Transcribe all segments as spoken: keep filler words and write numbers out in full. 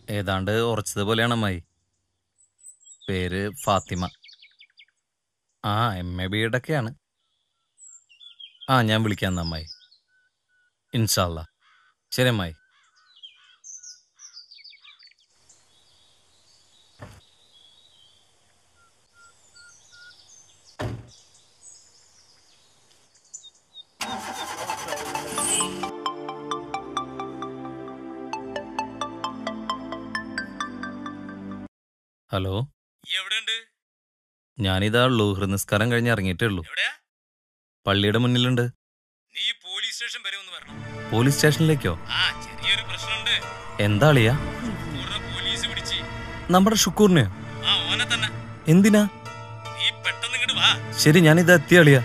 ഏതാണ്ട് ഉറച്ചതുപോലെയാണ് അമ്മായി. പേര് ഫാത്തിമ. ആ എം എ ബി എഡൊക്കെയാണ്. ആ ഞാൻ വിളിക്കാം അമ്മായി. ഇൻഷാ അല്ലാ. ശരി അമ്മായി. ഹലോ, ഞാനിതാ ലുഹ്ർ നിസ്കാരം കഴിഞ്ഞ് ഇറങ്ങിയിട്ടേ ഉള്ളൂ. പള്ളിയുടെ മുന്നിലുണ്ട്. പോലീസ് സ്റ്റേഷനിലേക്കോ? എന്താ അളിയാ? നമ്മുടെ ഷുക്കൂറിനെയോ? എന്തിനാ? ശരി, ഞാനിതാ എത്തിയ അളിയാ.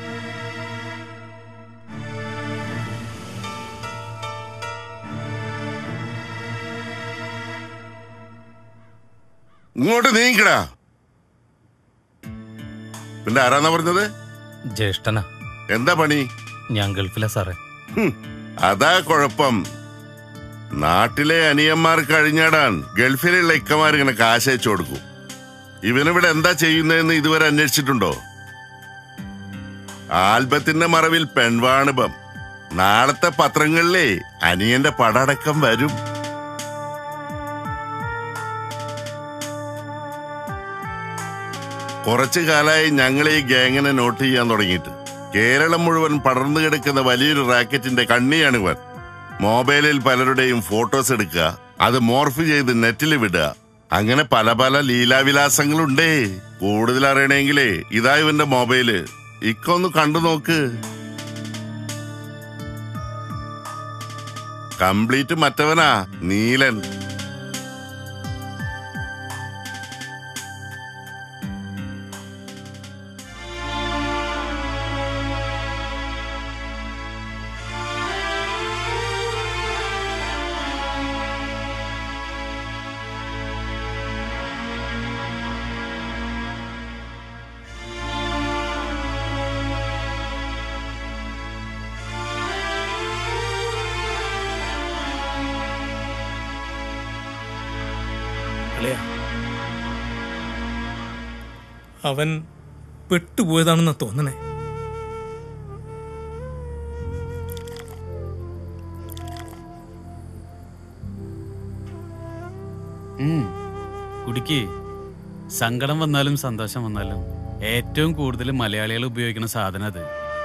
ഇങ്ങോട്ട് നീക്കടാ. പിന്നെ ആരാന്നാ പറഞ്ഞത്? ജ്യേഷ്ഠനാ. എന്താ പണി? ഞാൻ ഗൾഫിലാ സാറേ. അതാ കുഴപ്പം. നാട്ടിലെ അനിയന്മാർക്ക് അഴിഞ്ഞാടാൻ ഗൾഫിലുള്ള ഇക്കമാർ ഇങ്ങനെ കാശയച്ചു കൊടുക്കും. ഇവനിവിടെ എന്താ ചെയ്യുന്നതെന്ന് ഇതുവരെ അന്വേഷിച്ചിട്ടുണ്ടോ? ആൽബത്തിന്റെ മറവിൽ പെൺവാണിഭം. നാളത്തെ പത്രങ്ങളിലെ അനിയന്റെ പടടക്കം വരും. കുറച്ചു കാലമായി ഞങ്ങൾ ഈ ഗ്യാങ്ങിനെ നോട്ട് ചെയ്യാൻ തുടങ്ങിയിട്ട്. കേരളം മുഴുവൻ പടർന്നു കിടക്കുന്ന വലിയൊരു റാക്കറ്റിന്റെ കണ്ണിയാണിവൻ. മൊബൈലിൽ പലരുടെയും ഫോട്ടോസ് എടുക്കുക, അത് മോർഫ് ചെയ്ത് നെറ്റിൽ വിടുക. അങ്ങനെ പല പല ലീലാവിലാസങ്ങളുണ്ടേ. കൂടുതൽ അറിയണമെങ്കിലേ ഇതാ ഇവന്റെ മൊബൈല്. ഇക്കൊന്ന് കണ്ടു നോക്ക്. കംപ്ലീറ്റ് മറ്റവനാ, നീലൻ. അവൻ പെട്ടുപോയതാണെന്നാ തോന്നണേ. കുടിക്ക്. സങ്കടം വന്നാലും സന്തോഷം വന്നാലും ഏറ്റവും കൂടുതൽ മലയാളികൾ ഉപയോഗിക്കുന്ന സാധനം അത്.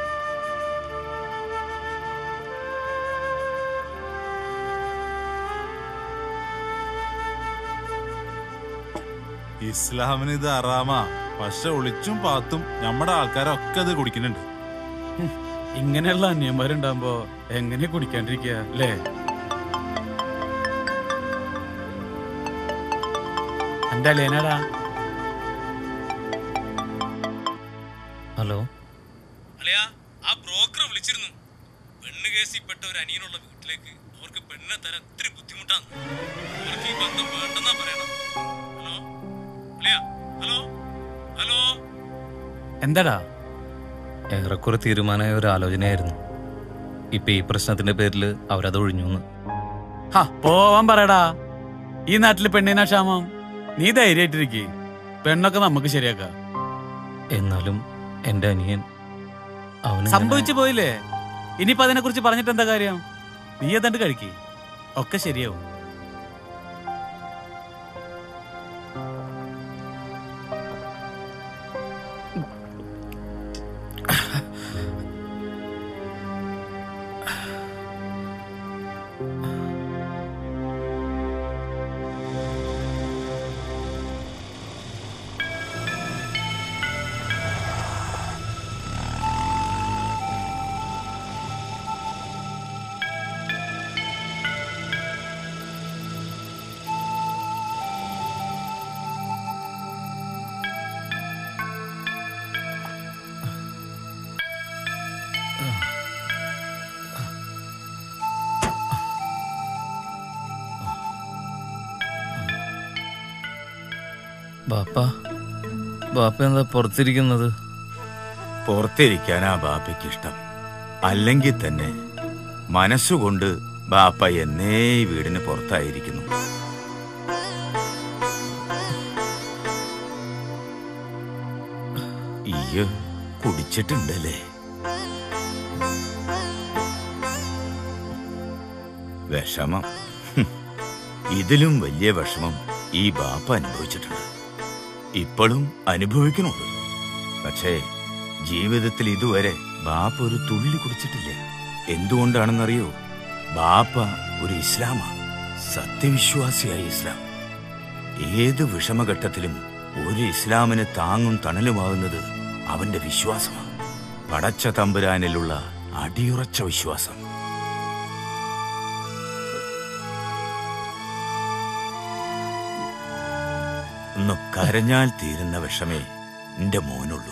ഇസ്ലാമിന് ഇത് അറാമാ. പക്ഷെ ഒളിച്ചും പാത്തും നമ്മുടെ ആൾക്കാരൊക്കെ അത് കുടിക്കുന്നുണ്ട്. ഇങ്ങനെയുള്ള അന്യന്മാരുണ്ടാകുമ്പോ എങ്ങനെ കുടിക്കാണ്ടിരിക്കുക അല്ലേ? എന്റെ അളിയനാടാ. ഹലോ അളിയാ, ആ ബ്രോക്കർ വിളിച്ചിരുന്നു. പെണ്ണ് കേസിൽപ്പെട്ട ഒരു അനിയനുള്ള വീട്ടിലേക്ക് അവർക്ക് പെണ്ണിനെ തരാൻ ഇത്തിരി ബുദ്ധിമുട്ടാണ്. അവർക്ക് ഈ ബന്ധം വേണ്ടെന്നാ പറയണം. ഹലോ അളിയാ, ഹലോ ഹലോ. എന്താടാ? ഏറെക്കുറെ തീരുമാനമായ ഒരു ആലോചനയായിരുന്നു. ഇപ്പൊ ഈ പ്രശ്നത്തിന്റെ പേരിൽ അവരത് ഒഴിഞ്ഞു. പോവാൻ പറയടാ. ഈ നാട്ടില് പെണ്ണിനാ ക്ഷാമം. നീ ധൈര്യമായിട്ടിരിക്കേ. പെണ്ണൊക്കെ നമുക്ക് ശരിയാക്കാം. എന്നാലും എന്റെ അനിയൻ അവന് സംഭവിച്ചു പോയില്ലേ. ഇനിയിപ്പോ അതിനെ കുറിച്ച് പറഞ്ഞിട്ട് എന്താ കാര്യം? നീ ഏതാണ്ട് കഴിക്കേ, ഒക്കെ ശരിയാവും. ബാപ്പ ബാപ്പ എന്താ പുറത്തിരിക്കുന്നത്? പുറത്തിരിക്കാനാ ബാപ്പയ്ക്ക് ഇഷ്ടം. അല്ലെങ്കിൽ തന്നെ മനസ്സുകൊണ്ട് ബാപ്പ എന്നേ വീടിന് പുറത്തായിരിക്കുന്നു. നീ കുടിച്ചിട്ടുണ്ടല്ലേ? വിഷമം. ഇതിലും വലിയ വിഷമം ഈ ബാപ്പ അനുഭവിച്ചിട്ടുണ്ട്, ഇപ്പോഴും അനുഭവിക്കണുള്ളൂ. പക്ഷേ ജീവിതത്തിൽ ഇതുവരെ ബാപ്പ ഒരു തുള്ളി കുടിച്ചിട്ടില്ല. എന്തുകൊണ്ടാണെന്നറിയോ? ബാപ്പ ഒരു ഇസ്ലാമാ, സത്യവിശ്വാസിയായ ഇസ്ലാം. ഏത് വിഷമഘട്ടത്തിലും ഒരു ഇസ്ലാമിന് താങ്ങും തണലുമാകുന്നത് അവന്റെ വിശ്വാസമാണ്. പടച്ച തമ്പുരാനിലുള്ള അടിയുറച്ച വിശ്വാസം. ഒന്ന് കരഞ്ഞാൽ തീരുന്ന വിഷമേ എന്റെ മോനുള്ളൂ.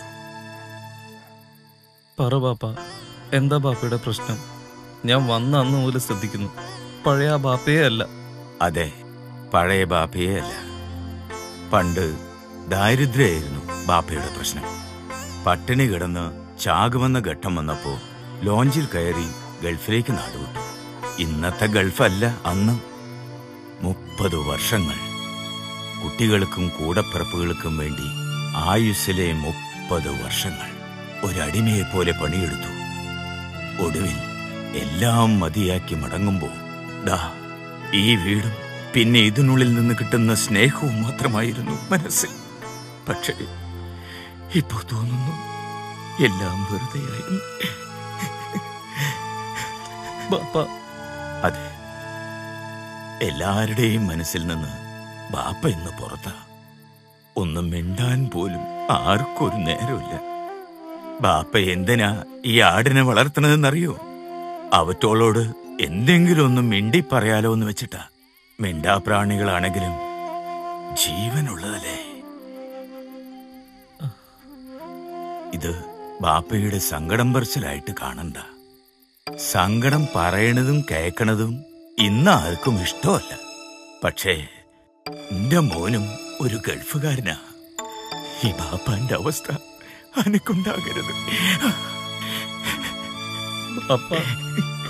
പറ ബാപ്പ, എന്താ ബാപ്പയുടെ പ്രശ്നം? ഞാൻ വന്ന അന്ന് മുതൽ ശ്രദ്ധിക്കുന്നു, പഴയ ആ ബാപ്പയേ അല്ല. അതെ, പഴയ ബാപ്പയേ അല്ല. പണ്ട് ദാരിദ്ര്യായിരുന്നു ബാപ്പയുടെ പ്രശ്നം. പട്ടിണി കിടന്ന് ചാകുമെന്ന ഘട്ടം വന്നപ്പോ ലോഞ്ചിൽ കയറി ഗൾഫിലേക്ക് നാടുവിട്ടു. ഇന്നത്തെ ഗൾഫല്ല അന്ന്. മുപ്പത് വർഷങ്ങൾ കുട്ടികൾക്കും കൂടപ്പിറപ്പുകൾക്കും വേണ്ടി ആയുസ്സിലെ മുപ്പത് വർഷങ്ങൾ ഒരടിമയെ പോലെ പണിയെടുത്തു. ഒടുവിൽ എല്ലാം മതിയാക്കി മടങ്ങുമ്പോ ദാ ഈ വീടും പിന്നെ ഇതിനുള്ളിൽ നിന്ന് കിട്ടുന്ന സ്നേഹവും മാത്രമായിരുന്നു മനസ്സിൽ. പക്ഷേ ഇപ്പോ തോന്നുന്നു എല്ലാം വെറുതെയായിരുന്നു. ബാപ്പ, അതെ, എല്ലാവരുടെയും മനസ്സിൽ നിന്ന് ബാപ്പ ഇന്ന് പുറത്താ. ഒന്നും മിണ്ടാൻ പോലും ആർക്കൊരു നേരമില്ല. ബാപ്പ എന്തിനാ ഈ ആടിനെ വളർത്തണതെന്നറിയോ? അവറ്റോളോട് എന്തെങ്കിലും ഒന്ന് മിണ്ടി പറയാലോ എന്ന് വെച്ചിട്ടാ. മിണ്ടാപ്രാണികളാണെങ്കിലും ജീവനുള്ളതല്ലേ. ഇത് ബാപ്പയുടെ സങ്കടം പറച്ചിലായിട്ട് കാണണ്ട. സങ്കടം പറയണതും കേക്കണതും ഇന്ന് ആർക്കും ഇഷ്ടമല്ല. പക്ഷേ എന്റെ മോനും ഒരു ഗൾഫുകാരനാ. ഈ ബാപ്പാന്റെ അവസ്ഥ അനക്കുണ്ടാകരുത്. ബാപ്പ